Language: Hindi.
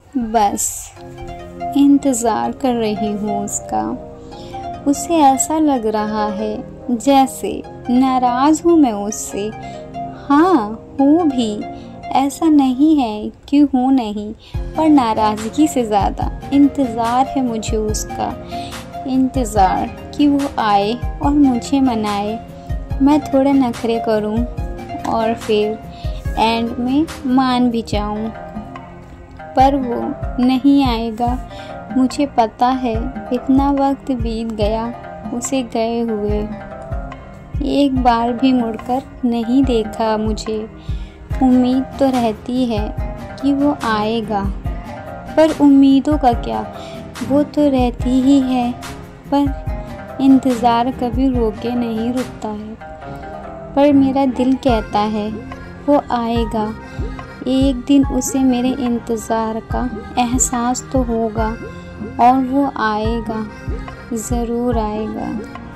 बस इंतज़ार कर रही हूँ उसका। उसे ऐसा लग रहा है जैसे नाराज़ हूँ मैं उससे। हाँ, हूँ भी, ऐसा नहीं है कि हूँ नहीं, पर नाराज़गी से ज़्यादा इंतज़ार है मुझे उसका। इंतज़ार कि वो आए और मुझे मनाए, मैं थोड़े नखरे करूँ और फिर एंड में मान भी जाऊँ। पर वो नहीं आएगा, मुझे पता है। इतना वक्त बीत गया उसे गए हुए, एक बार भी मुड़कर नहीं देखा मुझे। उम्मीद तो रहती है कि वो आएगा, पर उम्मीदों का क्या, वो तो रहती ही है। पर इंतज़ार कभी रोके नहीं रुकता है। पर मेरा दिल कहता है वो आएगा एक दिन, उसे मेरे इंतज़ार का एहसास तो होगा और वो आएगा, ज़रूर आएगा।